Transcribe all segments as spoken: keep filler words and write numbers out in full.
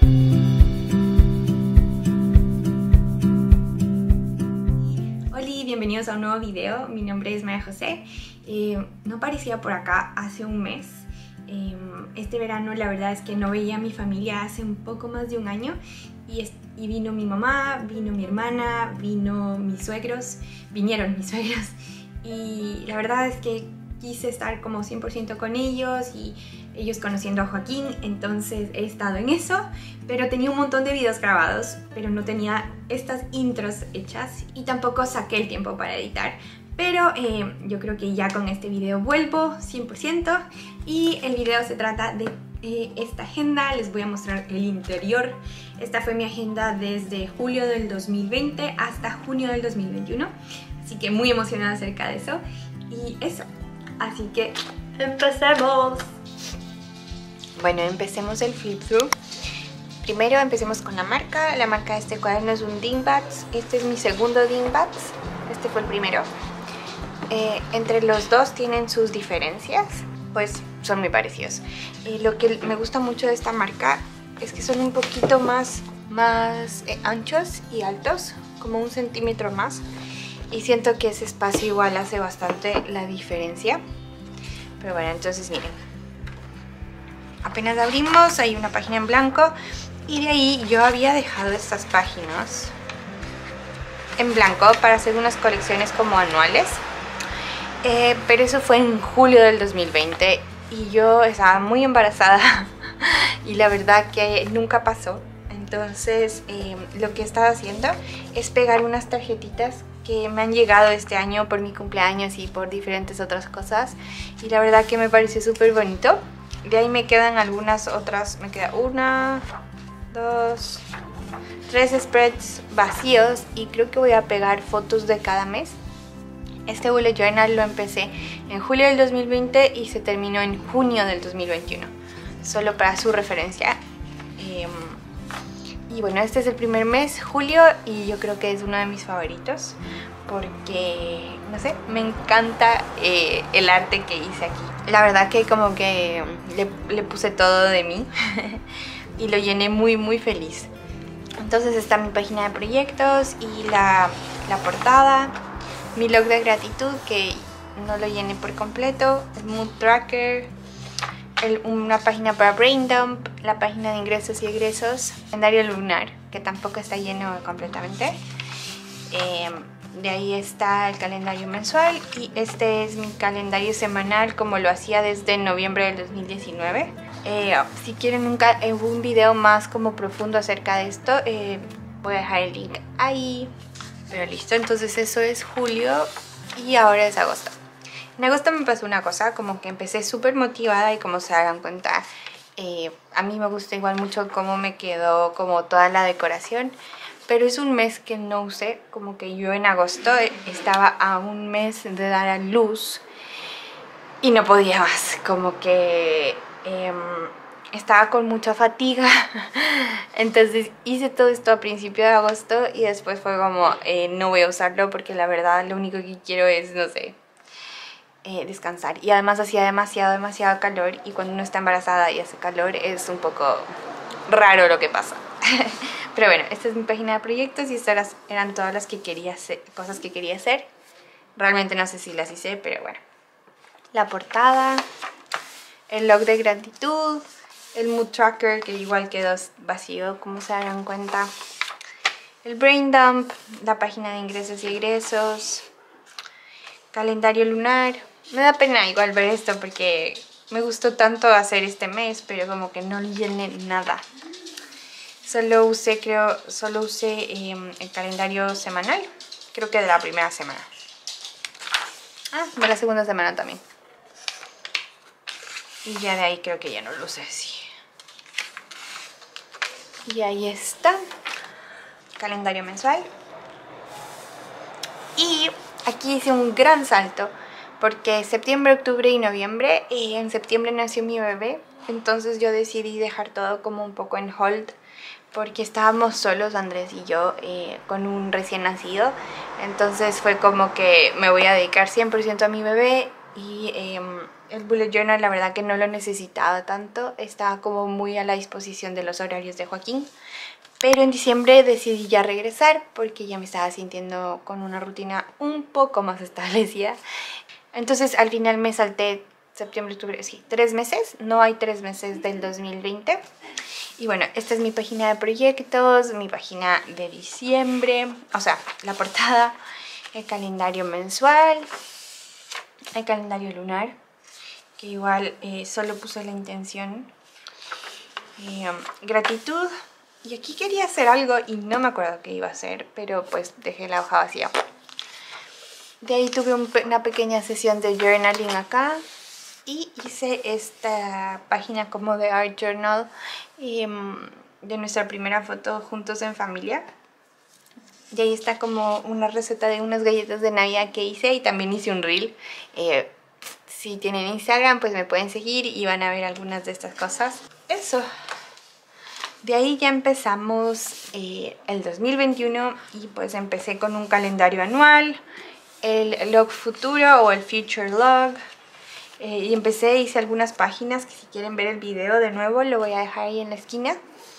Bienvenidos a un nuevo video. Mi nombre es María José. Eh, no aparecía por acá hace un mes. Eh, este verano la verdad es que no veía a mi familia hace un poco más de un año y, es, y vino mi mamá, vino mi hermana, vino mis suegros, vinieron mis suegros y la verdad es que quise estar como cien por ciento con ellos y ellos conociendo a Joaquín, entonces he estado en eso, pero tenía un montón de videos grabados, pero no tenía estas intros hechas y tampoco saqué el tiempo para editar. Pero eh, yo creo que ya con este video vuelvo cien por ciento y el video se trata de eh, esta agenda. Les voy a mostrar el interior. Esta fue mi agenda desde julio del dos mil veinte hasta junio del dos mil veintiuno, así que muy emocionada acerca de eso y eso. Así que empecemos. Bueno, empecemos el flip through. Primero empecemos con la marca. La marca de este cuaderno es un Dingbats. Este es mi segundo Dingbats. Este fue el primero. Eh, entre los dos tienen sus diferencias, pues son muy parecidos. Y lo que me gusta mucho de esta marca es que son un poquito más, más eh, anchos y altos, como un centímetro más. Y siento que ese espacio igual hace bastante la diferencia. Pero bueno, entonces miren. Apenas abrimos, hay una página en blanco. Y de ahí yo había dejado estas páginas en blanco para hacer unas colecciones como anuales. Eh, pero eso fue en julio del dos mil veinte. Y yo estaba muy embarazada. Y la verdad que nunca pasó. Entonces eh, lo que he estado haciendo es pegar unas tarjetitas que me han llegado este año por mi cumpleaños y por diferentes otras cosas. Y la verdad que me pareció súper bonito. De ahí me quedan algunas otras. Me queda una, dos, tres spreads vacíos. Y creo que voy a pegar fotos de cada mes. Este bullet journal lo empecé en julio del dos mil veinte y se terminó en junio del dos mil veintiuno. Solo para su referencia. Eh, Y bueno, este es el primer mes, julio, y yo creo que es uno de mis favoritos porque, no sé, me encanta eh, el arte que hice aquí. La verdad que como que le, le puse todo de mí y lo llené muy muy feliz. Entonces está mi página de proyectos y la, la portada, mi log de gratitud que no lo llené por completo, el mood tracker, El, una página para brain dump, la página de ingresos y egresos, calendario lunar, que tampoco está lleno completamente. Eh, de ahí está el calendario mensual y este es mi calendario semanal como lo hacía desde noviembre del dos mil diecinueve. Eh, si quieren un, un video más como profundo acerca de esto, eh, voy a dejar el link ahí. Pero listo, entonces eso es julio y ahora es agosto. En agosto me pasó una cosa, como que empecé súper motivada y como se hagan cuenta, eh, a mí me gusta igual mucho cómo me quedó como toda la decoración, pero es un mes que no usé, como que yo en agosto estaba a un mes de dar a luz y no podía más, como que eh, estaba con mucha fatiga, entonces hice todo esto a principio de agosto y después fue como, eh, no voy a usarlo porque la verdad lo único que quiero es, no sé, Eh, descansar. Y además hacía demasiado, demasiado calor y cuando uno está embarazada y hace calor es un poco raro lo que pasa. Pero bueno, esta es mi página de proyectos y estas eran todas las que quería hacer, cosas que quería hacer. Realmente no sé si las hice, pero bueno. La portada, el log de gratitud, el mood tracker que igual quedó vacío, como se darán cuenta. El brain dump, la página de ingresos y egresos, calendario lunar. Me da pena igual ver esto porque me gustó tanto hacer este mes, pero como que no llené nada. Solo usé, creo, solo usé eh, el calendario semanal, creo que de la primera semana. Ah, de la segunda semana también. Y ya de ahí creo que ya no lo usé así. Y ahí está. Calendario mensual. Y aquí hice un gran salto porque septiembre, octubre y noviembre, y en septiembre nació mi bebé, entonces yo decidí dejar todo como un poco en hold porque estábamos solos Andrés y yo eh, con un recién nacido, entonces fue como que me voy a dedicar cien por ciento a mi bebé Y eh, el bullet journal la verdad que no lo necesitaba tanto, estaba como muy a la disposición de los horarios de Joaquín. Pero en diciembre decidí ya regresar porque ya me estaba sintiendo con una rutina un poco más establecida. Entonces al final me salté septiembre, octubre, sí, tres meses. No hay tres meses del dos mil veinte. Y bueno, esta es mi página de proyectos, mi página de diciembre, o sea, la portada, el calendario mensual, el calendario lunar, que igual eh, solo puse la intención, y, um, gratitud. Y aquí quería hacer algo y no me acuerdo qué iba a hacer, pero pues dejé la hoja vacía. De ahí tuve un, una pequeña sesión de journaling acá. Y hice esta página como de art journal eh, de nuestra primera foto juntos en familia. Y ahí está como una receta de unas galletas de Navidad que hice y también hice un reel. Eh, si tienen Instagram pues me pueden seguir y van a ver algunas de estas cosas. Eso. De ahí ya empezamos eh, el dos mil veintiuno y pues empecé con un calendario anual, el log futuro o el future log. Eh, y empecé, hice algunas páginas que si quieren ver el video de nuevo lo voy a dejar ahí en la esquina.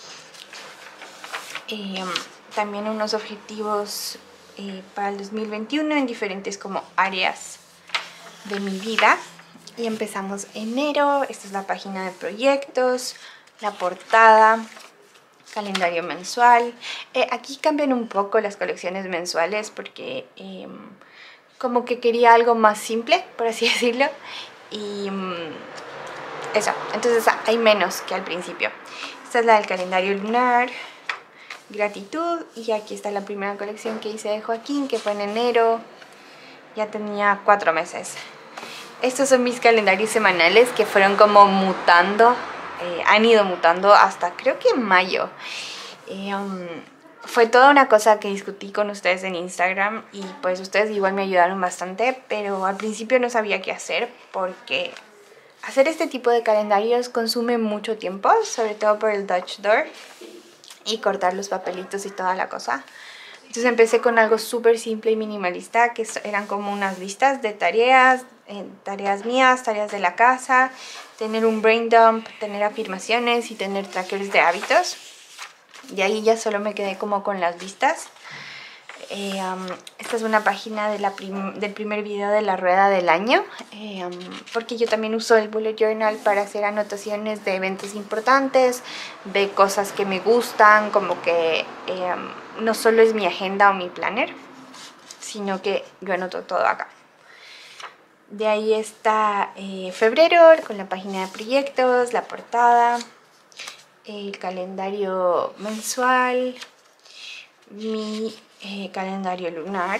Eh, también unos objetivos eh, para el dos mil veintiuno en diferentes como áreas de mi vida. Y empezamos enero, esta es la página de proyectos, la portada, calendario mensual. Eh, aquí cambian un poco las colecciones mensuales porque eh, como que quería algo más simple, por así decirlo. Y um, eso, entonces hay menos que al principio. Esta es la del calendario lunar, gratitud. Y aquí está la primera colección que hice de Joaquín, que fue en enero. Ya tenía cuatro meses. Estos son mis calendarios semanales que fueron como mutando. Eh, han ido mutando hasta creo que en mayo. Eh, um, fue toda una cosa que discutí con ustedes en Instagram y pues ustedes igual me ayudaron bastante, pero al principio no sabía qué hacer porque hacer este tipo de calendarios consume mucho tiempo, sobre todo por el Dutch Door y cortar los papelitos y toda la cosa. Entonces empecé con algo súper simple y minimalista, que eran como unas listas de tareas, eh, tareas mías, tareas de la casa, tener un brain dump, tener afirmaciones y tener trackers de hábitos. De ahí ya solo me quedé como con las listas. Eh, um, esta es una página de la prim del primer video de la rueda del año, eh, um, porque yo también uso el bullet journal para hacer anotaciones de eventos importantes, de cosas que me gustan, como que eh, um, no solo es mi agenda o mi planner, sino que yo anoto todo acá. De ahí está eh, febrero con la página de proyectos, la portada, el calendario mensual, mi eh, calendario lunar,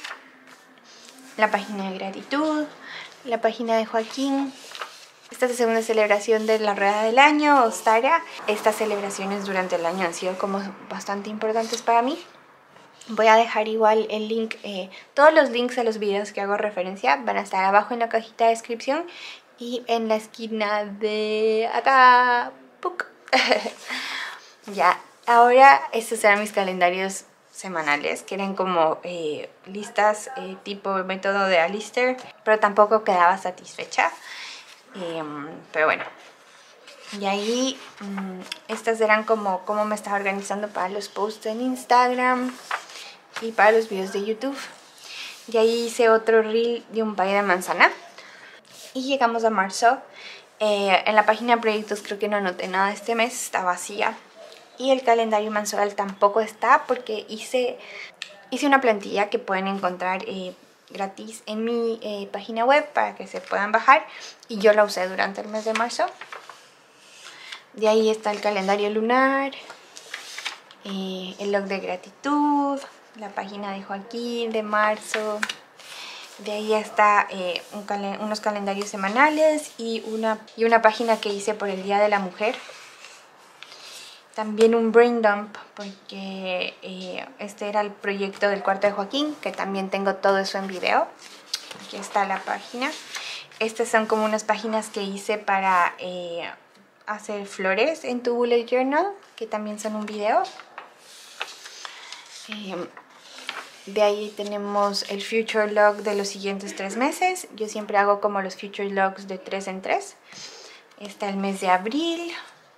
la página de gratitud, la página de Joaquín. Esta es la segunda celebración de la rueda del año, Ostara. Estas celebraciones durante el año han sido como bastante importantes para mí. Voy a dejar igual el link, eh, todos los links a los videos que hago referencia van a estar abajo en la cajita de descripción y en la esquina de acá. ¡Puc! Ya, ahora estos eran mis calendarios semanales, que eran como eh, listas eh, tipo método de Alistair, pero tampoco quedaba satisfecha. Eh, pero bueno, y ahí um, estas eran como cómo me estaba organizando para los posts en Instagram y para los videos de YouTube. Y ahí hice otro reel de un pay de manzana. Y llegamos a marzo. Eh, en la página de proyectos creo que no anoté nada este mes, está vacía. Y el calendario mensual tampoco está porque hice, hice una plantilla que pueden encontrar eh, gratis en mi eh, página web para que se puedan bajar. Y yo la usé durante el mes de marzo. De ahí está el calendario lunar, eh, el log de gratitud, la página de Joaquín de marzo. De ahí está eh, un calen unos calendarios semanales y una, y una página que hice por el Día de la Mujer. También un brain dump porque eh, este era el proyecto del cuarto de Joaquín, que también tengo todo eso en video. Aquí está la página. Estas son como unas páginas que hice para eh, hacer flores en tu bullet journal, que también son un video. Eh, De ahí tenemos el Future Log de los siguientes tres meses. Yo siempre hago como los Future Logs de tres en tres. Está el mes de abril.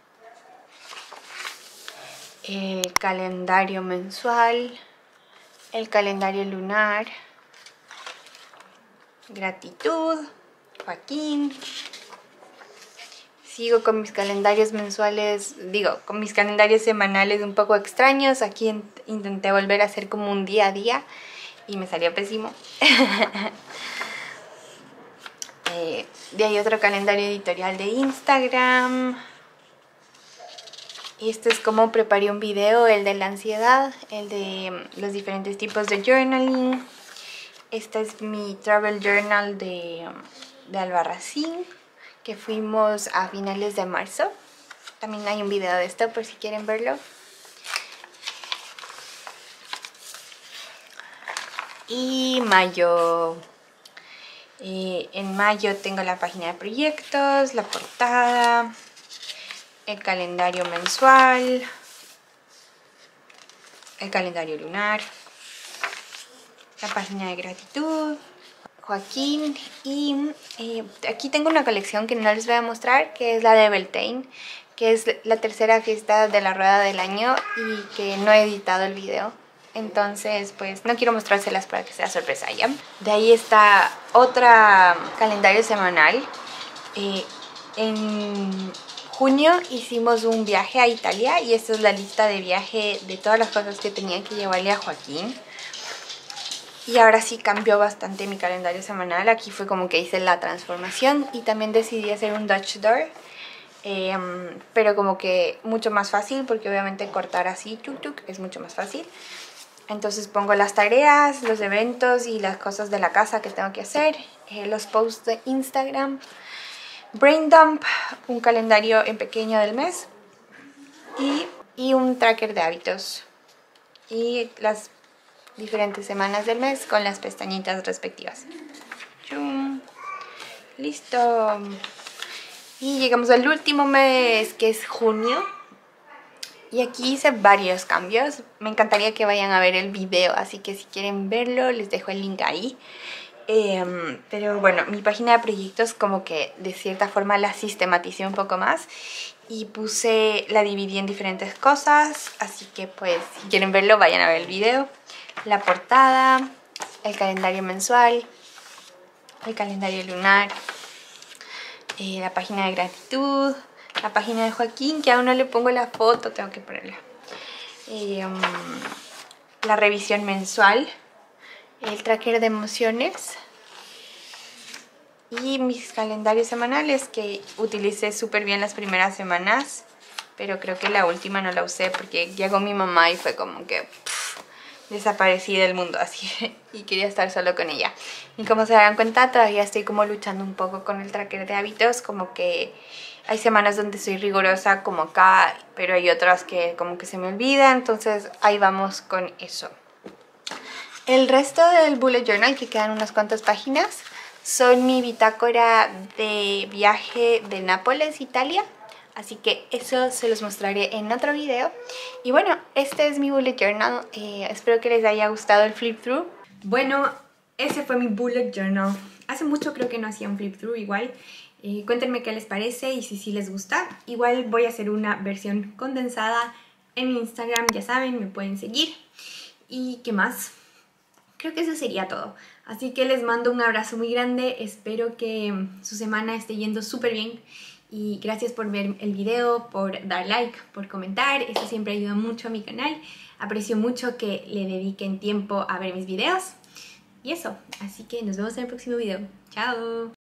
El calendario mensual. El calendario lunar. Gratitud. Joaquín. Sigo con mis calendarios mensuales, digo, con mis calendarios semanales un poco extraños. Aquí intenté volver a hacer como un día a día y me salió pésimo. eh, de ahí otro calendario editorial de Instagram. Y este es como preparé un video, el de la ansiedad, el de los diferentes tipos de journaling. Este es mi travel journal de, de Albarracín, que fuimos a finales de marzo. También hay un video de esto por si quieren verlo. Y mayo. Eh, en mayo tengo la página de proyectos, la portada, el calendario mensual, el calendario lunar, la página de gratitud, Joaquín, y eh, aquí tengo una colección que no les voy a mostrar, que es la de Beltane, que es la tercera fiesta de la rueda del año y que no he editado el video. Entonces, pues no quiero mostrárselas para que sea sorpresa ya. De ahí está otra calendario semanal. Eh, en junio hicimos un viaje a Italia y esta es la lista de viaje de todas las cosas que tenía que llevarle a Joaquín. Y ahora sí cambió bastante mi calendario semanal. Aquí fue como que hice la transformación y también decidí hacer un Dutch Door. Eh, pero como que mucho más fácil porque obviamente cortar así tuk tuk es mucho más fácil. Entonces pongo las tareas, los eventos y las cosas de la casa que tengo que hacer, eh, los posts de Instagram, Brain Dump, un calendario en pequeño del mes y, y un tracker de hábitos y las diferentes semanas del mes con las pestañitas respectivas. ¡Chum! Listo. Y llegamos al último mes, que es junio. Y aquí hice varios cambios. Me encantaría que vayan a ver el video, así que si quieren verlo les dejo el link ahí. Eh, pero bueno, mi página de proyectos como que de cierta forma la sistematicé un poco más y puse, la dividí en diferentes cosas, así que pues si quieren verlo vayan a ver el video. La portada, el calendario mensual, el calendario lunar, eh, la página de gratitud, la página de Joaquín, que aún no le pongo la foto, tengo que ponerla. Eh, um, la revisión mensual, el tracker de emociones y mis calendarios semanales que utilicé súper bien las primeras semanas, pero creo que la última no la usé porque llegó mi mamá y fue como que pff, desaparecí del mundo así y quería estar solo con ella. Y como se darán cuenta, todavía estoy como luchando un poco con el tracker de hábitos, como que hay semanas donde soy rigurosa como acá, pero hay otras que como que se me olvida, entonces ahí vamos con eso. El resto del bullet journal, que quedan unas cuantas páginas, son mi bitácora de viaje de Nápoles, Italia. Así que eso se los mostraré en otro video. Y bueno, este es mi bullet journal. Eh, espero que les haya gustado el flip through. Bueno, ese fue mi bullet journal. Hace mucho creo que no hacía un flip through igual. Eh, cuéntenme qué les parece y si sí les gusta. Igual voy a hacer una versión condensada en mi Instagram, ya saben, me pueden seguir. ¿Y qué más? Creo que eso sería todo. Así que les mando un abrazo muy grande. Espero que su semana esté yendo súper bien. Y gracias por ver el video, por dar like, por comentar. Eso siempre ayuda mucho a mi canal. Aprecio mucho que le dediquen tiempo a ver mis videos. Y eso. Así que nos vemos en el próximo video. ¡Chao!